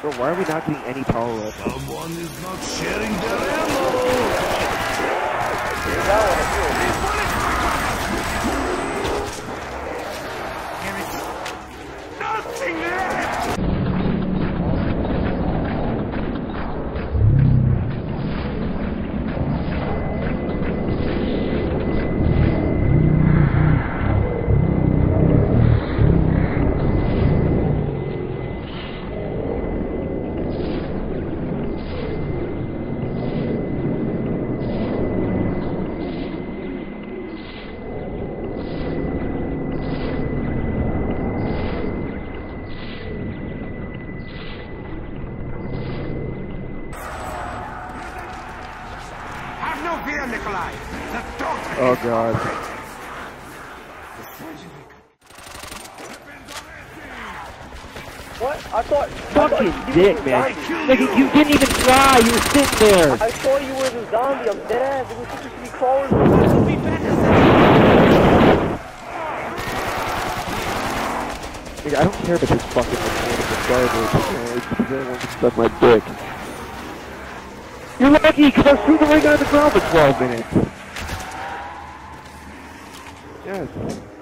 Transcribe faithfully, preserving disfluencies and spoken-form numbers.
Bro, why are we not getting any power-ups? Someone is not sharing their ammo! Nothing left! No fear, Nikolai. The doctor. Oh god. What? I thought. Fucking I thought dick, man. Nigga, you didn't even try. You were sitting there. I thought you were the zombie. I'm dead ass. It was supposed to be crawling. Nigga, I don't care about this fucking mechanical garbage. It's because anyone can suck my dick. You're lucky, because I threw the ring on the ground for twelve minutes. Yes.